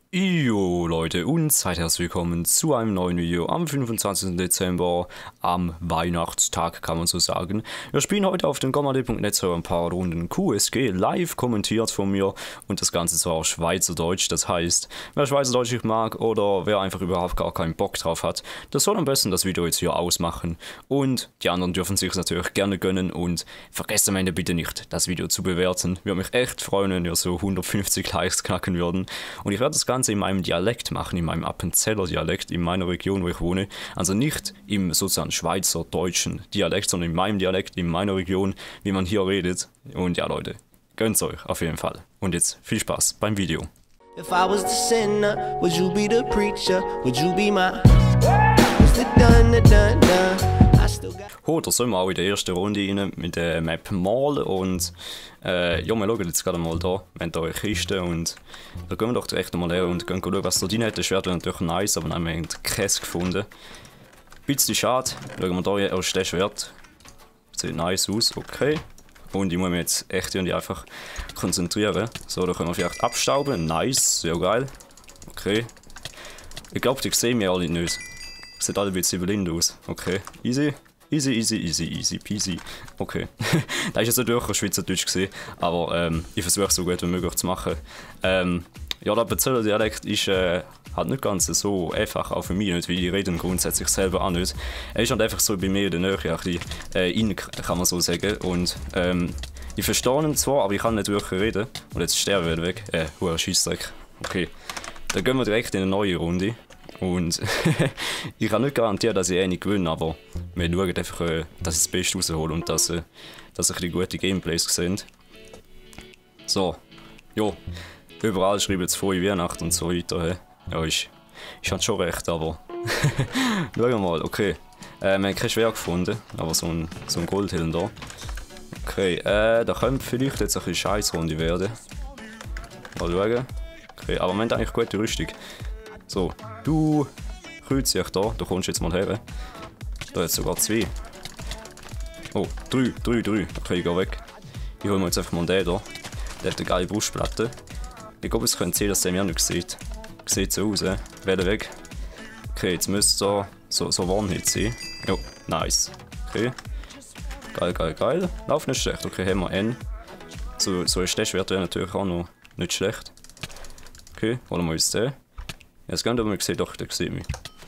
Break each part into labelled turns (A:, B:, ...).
A: Jo Leute und seid herzlich willkommen zu einem neuen Video am 25. Dezember, am Weihnachtstag kann man so sagen. Wir spielen heute auf dem Gomade.net so ein paar Runden QSG, live kommentiert von mir und das Ganze zwar auf Schweizerdeutsch, das heißt, wer Schweizerdeutsch nicht mag oder wer einfach überhaupt gar keinen Bock drauf hat, der soll am besten das Video jetzt hier ausmachen und die anderen dürfen sich natürlich gerne gönnen und vergesst am Ende bitte nicht, das Video zu bewerten. Würde mich echt freuen, wenn wir so 150 Likes knacken würden und ich werde das Ganze in meinem Dialekt machen, in meinem Appenzeller Dialekt, in meiner Region, wo ich wohne. Also nicht im sozusagen schweizerdeutschen Dialekt, sondern in meinem Dialekt, in meiner Region, wie man hier redet. Und ja Leute, gönnt's euch auf jeden Fall. Und jetzt viel Spaß beim Video.
B: If I was the sinner, would you be the preacher? Would you be my... What's the done, I still got...
A: Da sind wir auch in der ersten Runde rein mit der Map Mall und ja, wir schauen jetzt gerade mal da, wir haben da eine Kiste und da gehen wir doch direkt mal her und gehen schauen, was da drin hat. Das Schwert wäre natürlich nice, aber dann haben wir Käse gefunden. Ein bisschen schade, schauen wir da aus dem Schwert. Sieht nice aus, okay. Und ich muss mich jetzt echt irgendwie einfach konzentrieren. So, da können wir vielleicht abstauben, nice, sehr geil. Okay. Ich glaube, die sehen mich alle nicht. Sieht alle ein bisschen blind aus, okay, easy. Easy peasy. Okay. Das ist jetzt natürlich auch Schweizerdeutsch gesehen, aber ich versuche es so gut wie möglich zu machen. Ja, der Appenzeller Dialekt ist halt nicht ganz so einfach, auch für mich nicht, weil ich rede grundsätzlich selber auch nicht. Er ist halt einfach so bei mir in der Nähe, ein bisschen in, kann man so sagen. Und ich verstehe ihn zwar, aber ich kann nicht wirklich reden. Und jetzt sterbe ich weg. Hoher Scheissdreck. Okay. Dann gehen wir direkt in eine neue Runde. Und ich kann nicht garantieren, dass ich nicht gewinne, aber wir schauen einfach, dass ich das Beste raushole und dass ein bisschen gute Gameplays sind. So, ja, überall schreiben jetzt frohe Weihnachten und so weiter. Ja, ich hatte schon recht, aber schauen wir mal, okay. Wir haben kein Schwert gefunden, aber so ein Goldhelm da. Okay, da könnte vielleicht jetzt ein bisschen Scheißrunde werden. Mal schauen. Okay, aber wir haben eigentlich gute Rüstung. So, du kreuzt dich da, du kommst jetzt mal her. Da jetzt sogar 2. Oh, 3. Okay, ich geh weg. Ich hole mir jetzt einfach mal den da. Der hat eine geile Brustplatte. Ich glaube, es könnte sein, dass der mich auch nicht sieht. Sieht so aus, Wähle weg. Okay, jetzt müsste so One-Hit sein. Jo, nice. Okay. Geil. Lauf nicht schlecht. Okay, haben wir N. So ein Stechwert wäre natürlich auch noch nicht schlecht. Okay, holen wir uns den. Jetzt gehen wir mal sehen, doch, der sieht mich.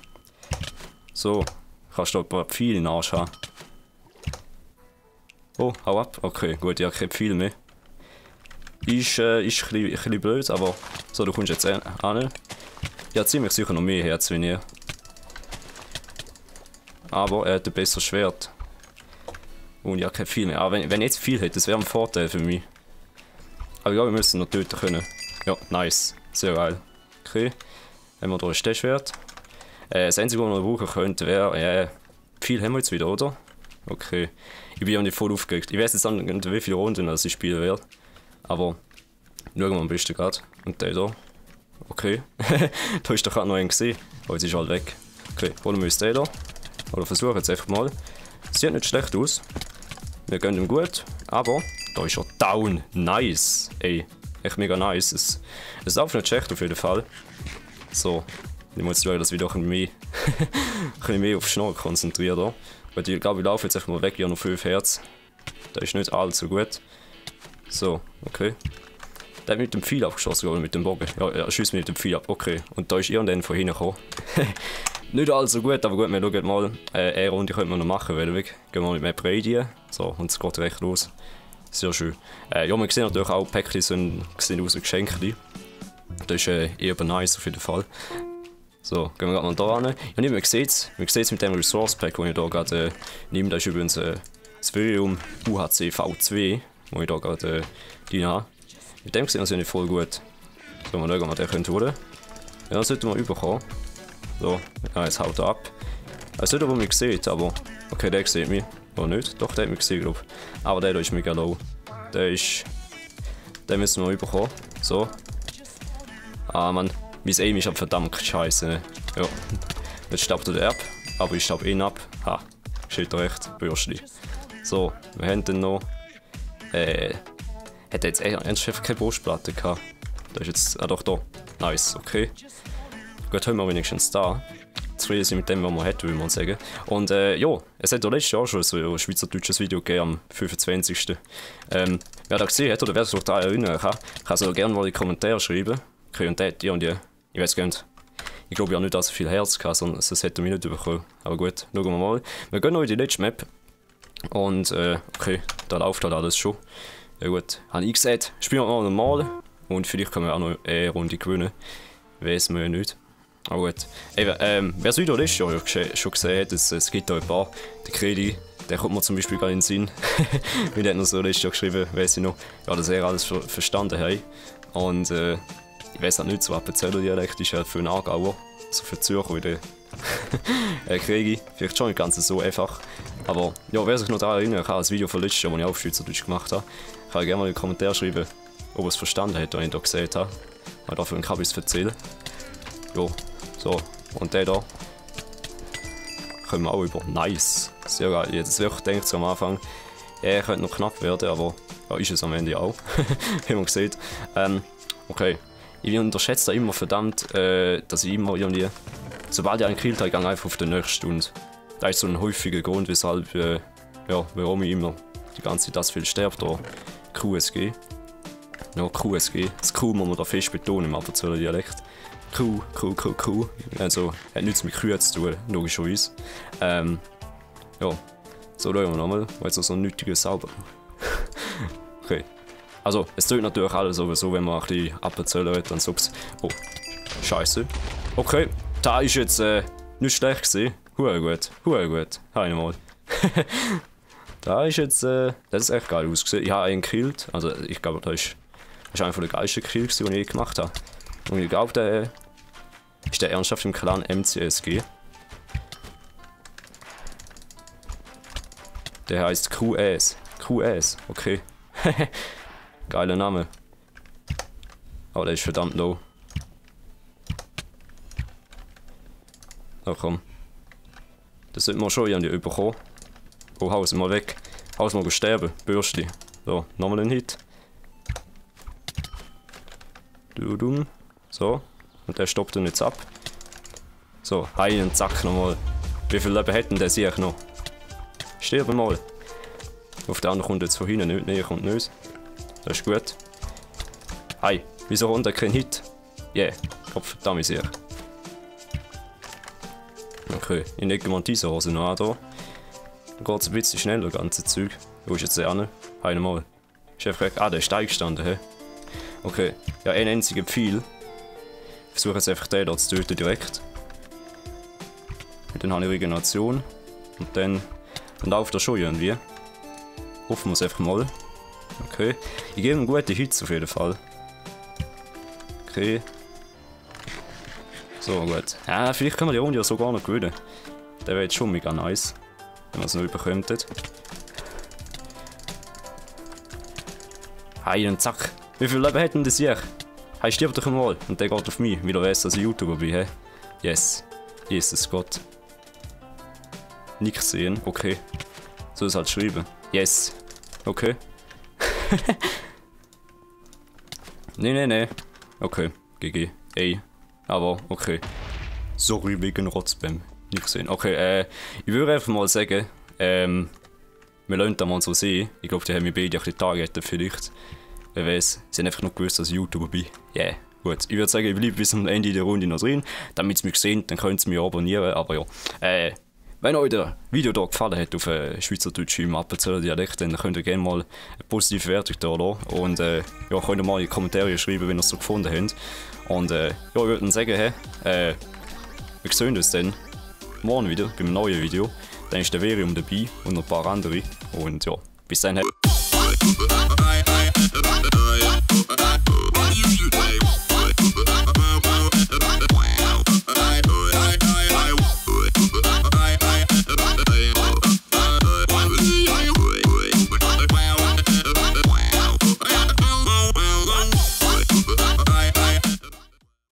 A: So, kannst du da ein paar Pfeile in den Arsch haben. Oh, hau ab. Okay, gut, ich habe keine Pfeile mehr. Ist ein bisschen blöd, aber so, du kommst jetzt an. Ja, ziemlich sicher noch mehr Herz wie ihr. Aber er hat ein besseres Schwert. Und ich habe keine Pfeile mehr. Aber wenn ich jetzt viel hätte, das wäre ein Vorteil für mich. Aber ja, wir müssen noch töten können. Ja, nice. Sehr geil. Okay. Wenn wir hier ein Stechwert. Das Einzige, was wir brauchen könnten, wäre. Viel haben wir jetzt wieder, oder? Okay. Ich bin ja nicht voll aufgeregt. Ich weiß jetzt nicht, wie viele Runden ich spielen werde. Aber schauen wir am besten gerade. Und der da. Okay. Da ist doch auch noch einen gesehen. Aber jetzt ist halt weg. Okay, holen wir uns den da. Oder versuchen jetzt einfach mal. Sieht nicht schlecht aus. Wir gehen ihm gut. Aber da ist er down. Nice. Ey, echt mega nice. Es läuft nicht schlecht auf jeden Fall. So, ich muss jetzt schauen, dass ich wieder ein bisschen mehr auf Schnurr konzentriere. Weil ich glaube, ich laufe jetzt einfach mal weg, ich habe noch 5 Herz. Das ist nicht allzu gut. So, okay. Der hat mit dem Pfeil abgeschossen, oder mit dem Bogen. Ja, er schießt mit dem Pfeil ab, okay. Und da ist irgendwann von hinten gekommen. Nicht allzu gut, aber gut, wir schauen mal. Eine Runde könnte man noch machen, weil wir gehen wir mit Map rein. So, und es geht recht los. Sehr schön. Ja, wir sehen natürlich auch, Päckchen sehen aus wie Geschenke. Das ist eher nice auf jeden Fall. So, gehen wir gerade mal da ran. Ja, nicht, man sieht es mit dem Resource Pack, das ich hier gerade nehme. Das ist übrigens das Virium UHC V2, das ich hier gerade drin habe. Mit dem sehen wir es nicht voll gut. So, mal schauen, ob wir den holen können. Ja, das sollten wir überkommen. So, ja, jetzt haut er ab. Ich weiß nicht, ob er mich sieht, aber. Okay, der sieht mich. Oder nicht? Doch, der hat mich gesehen, glaube ich. Aber der da ist mega low. Den müssen wir überkommen. So. Ah, Mann. Mein Aim ist verdammt scheiße. Ne? Ja. Jetzt staubt er ab. Aber ich staub ihn ab. Ha. Steht recht. Bürstli. So, wir haben dann noch. Hat jetzt ernsthaft keine Brustplatte gehabt. Da ist jetzt. Ah, doch, da. Nice, okay. Gut, haben wir wenigstens da. Zufrieden sind mit dem, was man hat, würde man sagen. Und ja, es hat ja letztes Jahr schon so ein schweizerdeutsches Video gegeben am 25. Wer das gesehen hat oder wer sich noch daran erinnern kann so gerne mal in die Kommentare schreiben. Okay, und die und die. Ich weiß gar nicht. Ich glaube, ich habe nicht so viel Herz gehabt, sondern das hätte mich nicht bekommen. Aber gut, schauen wir mal. Wir gehen noch in die letzte Map. Und okay, da läuft halt alles schon. Ja gut, habe ich gesagt, spielen wir mal normal. Und vielleicht können wir auch noch eine Runde gewinnen. Weiß man ja nicht. Aber gut. Eben, wer es wieder letztes Jahr schon gesehen hat, es gibt da ein paar. Der Kredi, der kommt mir zum Beispiel gar in den Sinn. Weil der hat noch so letztes Jahr geschrieben, weiss ich noch, ja, dass er alles verstanden hat. Und ich weiss halt nicht, so Appenzeller Dialekt ist halt für einen Aargauer, so für Zürcher wie der Kredi. Vielleicht schon nicht ganz so einfach. Aber ja, wer sich noch daran erinnern kann, das Video von letztes Jahr, das ich auch auf Schweizerdeutsch gemacht habe, kann gerne mal in den Kommentaren schreiben, ob er es verstanden hat, was ich da gesehen habe. Und dafür kann ich es erzählen. Ja, so. Und der da können wir auch über. Nice. Sehr geil. Jetzt wirklich gedacht am Anfang, er könnte noch knapp werden, aber ja, ist es am Ende auch. Wie man sieht. Okay. Ich unterschätze da immer verdammt, dass ich immer irgendwie, sobald ich einen killt, ich gehe einfach auf den nächsten. Und das ist so ein häufiger Grund, weshalb, ja, warum ich immer die ganze Zeit das viel sterbe, da QSG. Ja, QSG. Das Q muss man da fest betonen im Appenzeller Dialekt. Q. Also, hat nichts mit Kühe zu tun, logischerweise. Ja, so schauen wir nochmal, weil es so ein nötiges Sauber. Okay. Also, es tut natürlich alles sowieso, wenn man ein bisschen Appenzeller hat, dann sagt's. Oh, Scheiße. Okay, da ist jetzt nicht schlecht gewesen. Hure gut. Einmal. Da ist jetzt, das ist echt geil ausgesehen. Ich habe einen gekillt, also ich glaube, das ist einer der geilsten Kills, die ich je gemacht habe. Und ich glaube, der ist der ernsthaft im Clan MCSG. Der heißt QS. Okay. Geiler Name. Aber der ist verdammt low. Na komm. Das sollte man schon irgendwie bekommen. Oh, haus mal weg. Haus mal sterben. Bürsti. So, nochmal ein Hit. So. Und der stoppt ihn jetzt ab. So, hei und zack nochmal. Wie viel Leben hätten der sehe ich noch? Stirb mal. Auf der anderen kommt jetzt von hinten nicht näher und nicht. Das ist gut. Hei, wieso kommt der kein Hit? Yeah, Gottverdammt sehr. Okay, ich lege mal diese Hose noch an hier. Dann geht es ein bisschen schneller, das ganze Zeug. Wo ist jetzt der andere? Hei nochmal. Ist einfach weg. Ah, der ist eingestanden, hä? Okay, ja, ein einziger Pfeil. Ich versuche jetzt einfach den da zu töten direkt. Und dann habe ich Regeneration. Und dann läuft er schon irgendwie. Hoffen wir es einfach mal. Okay. Ich gebe ihm gute Hits auf jeden Fall. Okay. So, gut. Ja, vielleicht können wir die Runde ja sogar noch gewinnen. Der wäre jetzt schon mega nice. Wenn wir es noch überkommen. Hey, und zack. Wie viel Leben hätten das hier? Hey, stirbt doch einmal. Und der geht auf mich, weil er weiss, dass ich YouTuber bin. He? Yes. Jesus Gott. Nicht gesehen. Okay. So ist halt schreiben. Yes. Okay. Nee. Okay. GG. Ey. Aber okay. Sorry wegen Rotzbäm. Nicht gesehen. Okay, ich würde einfach mal sagen, wir lassen da mal so sehen. Ich glaube, die haben mich beide ein bisschen targetet vielleicht. Wer weiß, sie haben einfach noch gewusst, dass ich YouTuber bin. Yeah, gut. Ich würde sagen, ich bleibe bis am Ende der Runde noch drin. Damit ihr mich sehen, dann könnt ihr mich abonnieren. Aber ja, wenn euch das Video hier gefallen hat auf Schweizerdeutsch im Appenzeller Dialekt, dann könnt ihr gerne mal eine positive Wertung da lassen. Und ja, könnt ihr mal in die Kommentare schreiben, wenn ihr es so gefunden habt. Und ja, ich würde dann sagen, wir sehen uns dann morgen wieder beim neuen Video. Dann ist der Verium dabei und noch ein paar andere. Und ja, bis dann.